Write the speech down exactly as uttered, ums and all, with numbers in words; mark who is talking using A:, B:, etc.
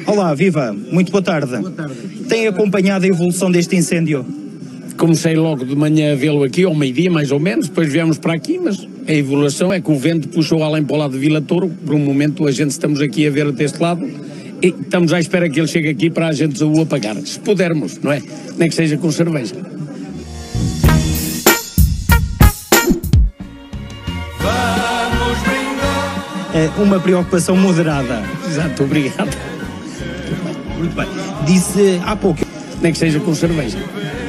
A: Olá, viva, muito boa tarde.
B: Boa tarde.
A: Tem acompanhado a evolução deste incêndio?
B: Comecei logo de manhã a vê-lo aqui, ao meio-dia mais ou menos, depois viemos para aqui, mas a evolução é que o vento puxou além para o lado de Vila Touro. Por um momento a gente estamos aqui a ver deste lado e estamos à espera que ele chegue aqui para a gente o apagar, se pudermos, não é? Nem que seja com cerveja.
A: É uma preocupação moderada.
B: Exato, obrigado.
A: Muito bem. Disse há pouco.
B: Nem que seja com cerveja.